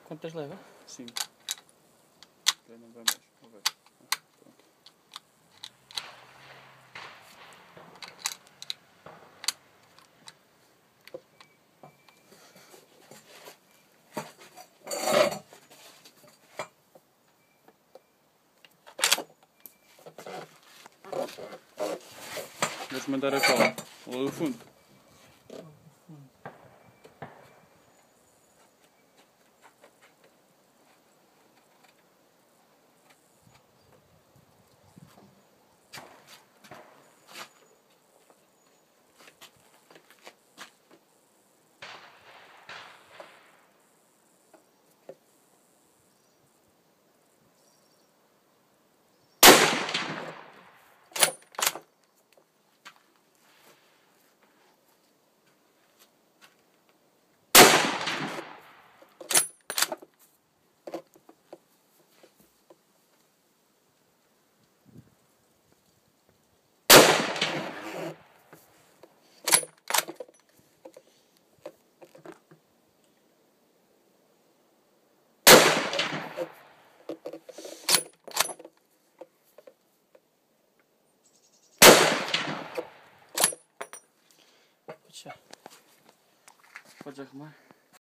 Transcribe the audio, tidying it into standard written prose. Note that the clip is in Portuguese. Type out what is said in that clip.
Quantas leva? 5. Não vai mais. Não vai. Pronto. Vamos mandar a cola. Lá do fundo. Podes arrumar.